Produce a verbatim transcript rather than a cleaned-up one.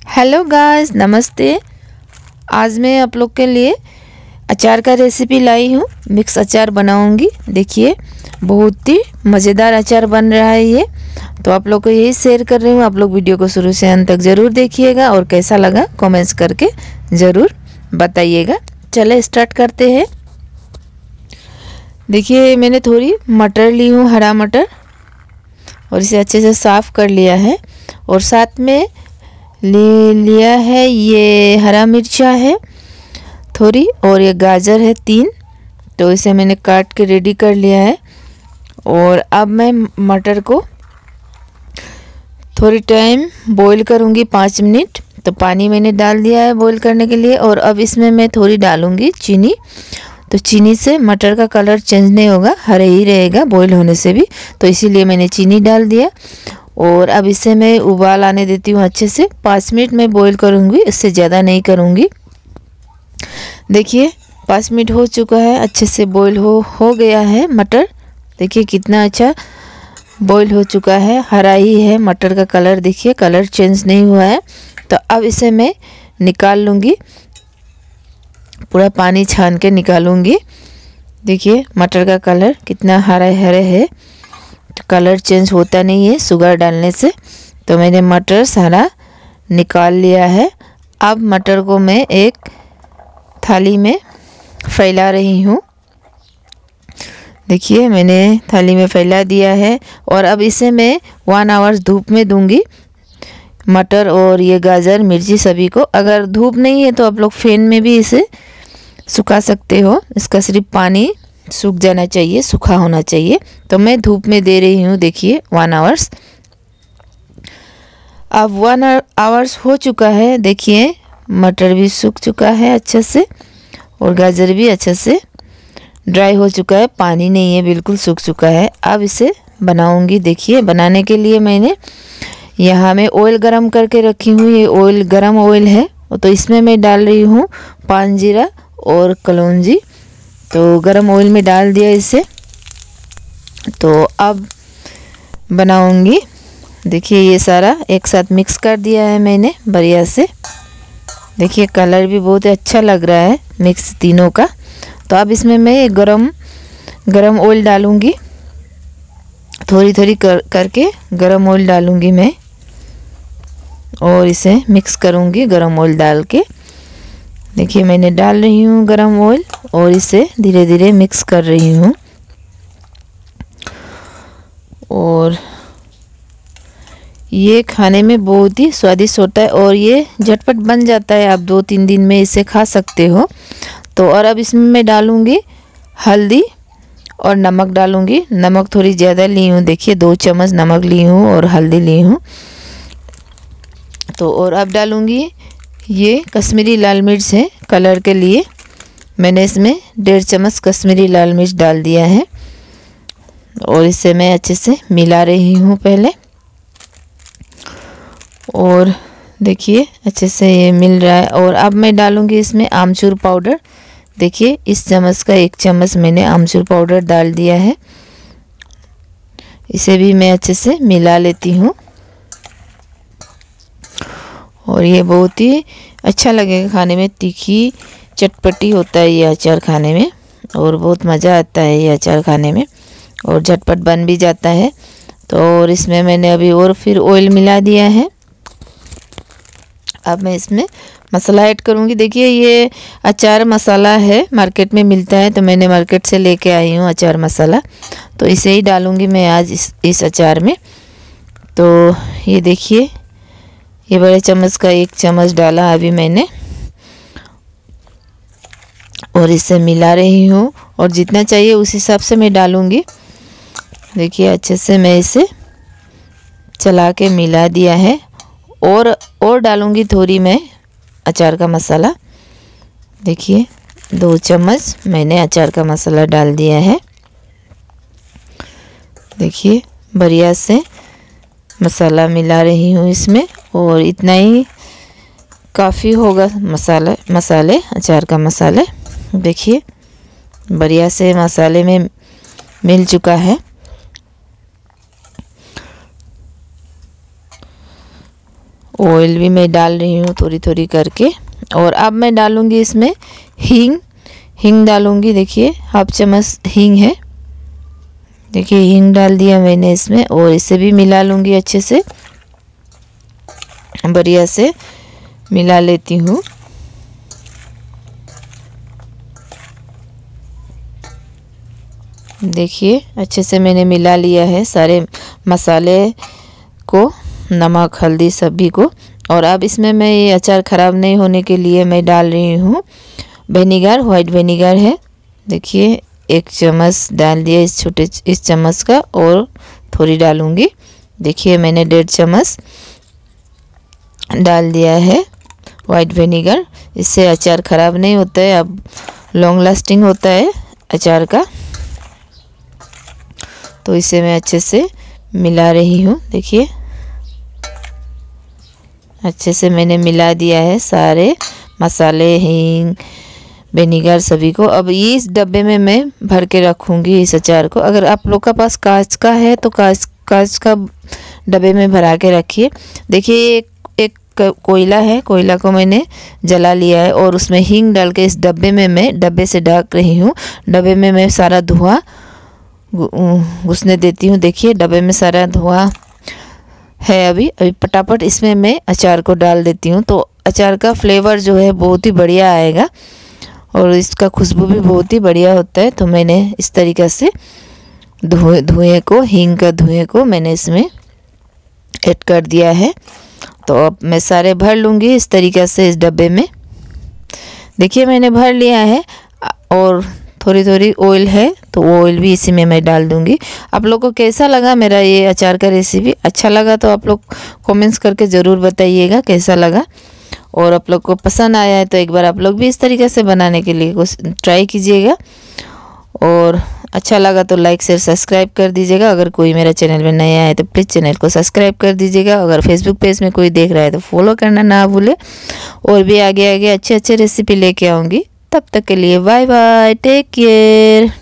Hello guys, नमस्ते। आज मैं आप लोग के लिए अचार का रेसिपी लाई हूँ। मिक्स अचार बनाऊंगी। देखिए, बहुत ही मज़ेदार अचार बन रहा है ये। तो आप लोग को यही शेयर कर रही हूँ। आप लोग वीडियो को शुरू से अंत तक ज़रूर देखिएगा और कैसा लगा कमेंट्स करके ज़रूर बताइएगा। चले स्टार्ट करते हैं। देखिए, मैंने थोड़ी मटर ली हूँ, हरा मटर, और इसे अच्छे से साफ़ कर लिया है। और साथ में ले लिया है ये हरा मिर्चा है थोड़ी, और ये गाजर है तीन। तो इसे मैंने काट के रेडी कर लिया है। और अब मैं मटर को थोड़ी टाइम बॉईल करूँगी, पाँच मिनट। तो पानी मैंने डाल दिया है बॉईल करने के लिए। और अब इसमें मैं थोड़ी डालूँगी चीनी। तो चीनी से मटर का कलर चेंज नहीं होगा, हरे ही रहेगा बॉईल होने से भी। तो इसीलिए मैंने चीनी डाल दिया। और अब इसे मैं उबाल आने देती हूँ अच्छे से। पाँच मिनट में बॉईल करूँगी, इससे ज़्यादा नहीं करूँगी। देखिए, पाँच मिनट हो चुका है, अच्छे से बॉईल हो हो गया है मटर। देखिए कितना अच्छा बॉईल हो चुका है, हरा ही है मटर का कलर। देखिए कलर चेंज नहीं हुआ है। तो अब इसे मैं निकाल लूँगी, पूरा पानी छान के निकालूँगी। देखिए मटर का कलर कितना हरा हरे है, कलर चेंज होता नहीं है शुगर डालने से। तो मैंने मटर सारा निकाल लिया है। अब मटर को मैं एक थाली में फैला रही हूँ। देखिए मैंने थाली में फैला दिया है। और अब इसे मैं वन आवर्स धूप में दूंगी, मटर और ये गाजर मिर्ची सभी को। अगर धूप नहीं है तो आप लोग फैन में भी इसे सुखा सकते हो। इसका सिर्फ पानी सूख जाना चाहिए, सूखा होना चाहिए। तो मैं धूप में दे रही हूँ। देखिए वन आवर्स, अब वन आवर्स हो चुका है। देखिए मटर भी सूख चुका है अच्छे से, और गाजर भी अच्छे से ड्राई हो चुका है, पानी नहीं है, बिल्कुल सूख चुका है। अब इसे बनाऊंगी। देखिए बनाने के लिए मैंने यहाँ मैं ऑयल गरम करके रखी हूँ। ये ऑयल गरम ऑयल है। तो इसमें मैं डाल रही हूँ पान जीरा और कलौंजी। तो गरम ऑयल में डाल दिया इसे। तो अब बनाऊंगी। देखिए ये सारा एक साथ मिक्स कर दिया है मैंने बढ़िया से। देखिए कलर भी बहुत अच्छा लग रहा है मिक्स तीनों का। तो अब इसमें मैं गरम गरम ऑयल डालूंगी, थोड़ी थोड़ी कर करके गरम ऑयल डालूंगी मैं, और इसे मिक्स करूंगी गरम ऑयल डाल के। देखिए मैंने डाल रही हूँ गरम ऑयल, और इसे धीरे धीरे मिक्स कर रही हूँ। और ये खाने में बहुत ही स्वादिष्ट होता है, और ये झटपट बन जाता है। आप दो तीन दिन में इसे खा सकते हो। तो और अब इसमें मैं डालूँगी हल्दी और नमक डालूँगी। नमक थोड़ी ज़्यादा ली हूँ, देखिए दो चम्मच नमक ली हूँ और हल्दी ली हूँ। तो और अब डालूँगी ये कश्मीरी लाल मिर्च है कलर के लिए। मैंने इसमें डेढ़ चम्मच कश्मीरी लाल मिर्च डाल दिया है। और इसे मैं अच्छे से मिला रही हूँ पहले। और देखिए अच्छे से ये मिल रहा है। और अब मैं डालूँगी इसमें आमचूर पाउडर। देखिए इस चम्मच का एक चम्मच मैंने आमचूर पाउडर डाल दिया है। इसे भी मैं अच्छे से मिला लेती हूँ। और ये बहुत ही अच्छा लगेगा खाने में, तीखी चटपटी होता है ये अचार खाने में, और बहुत मज़ा आता है ये अचार खाने में, और झटपट बन भी जाता है। तो और इसमें मैंने अभी और फिर ऑयल मिला दिया है। अब मैं इसमें मसाला ऐड करूँगी। देखिए ये अचार मसाला है, मार्केट में मिलता है। तो मैंने मार्केट से लेके आई हूँ अचार मसाला। तो इसे ही डालूँगी मैं आज इस इस अचार में। तो ये देखिए ये बड़े चम्मच का एक चम्मच डाला अभी मैंने, और इसे मिला रही हूँ। और जितना चाहिए उस हिसाब से मैं डालूँगी। देखिए अच्छे से मैं इसे चला के मिला दिया है। और और डालूँगी थोड़ी मैं अचार का मसाला। देखिए दो चम्मच मैंने अचार का मसाला डाल दिया है। देखिए बढ़िया से मसाला मिला रही हूँ इसमें, और इतना ही काफ़ी होगा मसाला मसाले अचार का मसाले। देखिए बढ़िया से मसाले में मिल चुका है। ऑयल भी मैं डाल रही हूँ थोड़ी थोड़ी करके। और अब मैं डालूँगी इसमें हींग। हींग डालूँगी, देखिए हाफ चम्मच हींग है। देखिए हींग डाल दिया मैंने इसमें, और इसे भी मिला लूँगी अच्छे से, बढ़िया से मिला लेती हूँ। देखिए अच्छे से मैंने मिला लिया है सारे मसाले को, नमक हल्दी सभी को। और अब इसमें मैं ये अचार ख़राब नहीं होने के लिए मैं डाल रही हूँ विनेगर, वाइट विनेगर है। देखिए एक चम्मच डाल दिया इस छोटे इस चम्मच का, और थोड़ी डालूँगी। देखिए मैंने डेढ़ चम्मच डाल दिया है वाइट विनेगर। इससे अचार ख़राब नहीं होता है, अब लॉन्ग लास्टिंग होता है अचार का। तो इसे मैं अच्छे से मिला रही हूँ। देखिए अच्छे से मैंने मिला दिया है सारे मसाले, हींग, विनेगर सभी को। अब ये इस डब्बे में मैं भर के रखूँगी इस अचार को। अगर आप लोग का पास कांच का है तो कांच कांच का डब्बे में भरा के रखिए। देखिए एक एक कोयला है, कोयला को मैंने जला लिया है, और उसमें हींग डाल के इस डब्बे में मैं डब्बे से ढक रही हूँ। डब्बे में मैं सारा धुआं घुसने देती हूँ। देखिए डब्बे में सारा धुआं है। अभी अभी फटाफट इसमें मैं अचार को डाल देती हूँ, तो अचार का फ्लेवर जो है बहुत ही बढ़िया आएगा, और इसका खुशबू भी बहुत ही बढ़िया होता है। तो मैंने इस तरीक़े से धुएं धुएं को, हींग का धुएं को मैंने इसमें ऐड कर दिया है। तो अब मैं सारे भर लूँगी इस तरीक़े से इस डब्बे में। देखिए मैंने भर लिया है, और थोड़ी थोड़ी ऑयल है तो वो ऑयल भी इसी में मैं डाल दूँगी। आप लोग को कैसा लगा मेरा ये अचार का रेसिपी? अच्छा लगा तो आप लोग कमेंट्स करके ज़रूर बताइएगा कैसा लगा। और आप लोग को पसंद आया है तो एक बार आप लोग भी इस तरीके से बनाने के लिए कुछ ट्राई कीजिएगा। और अच्छा लगा तो लाइक शेयर सब्सक्राइब कर दीजिएगा। अगर कोई मेरा चैनल में नया है तो प्लीज़ चैनल को सब्सक्राइब कर दीजिएगा। अगर फेसबुक पेज में कोई देख रहा है तो फॉलो करना ना भूले। और भी आगे आगे अच्छे अच्छे रेसिपी लेके आऊँगी। तब तक के लिए बाय बाय, टेक केयर।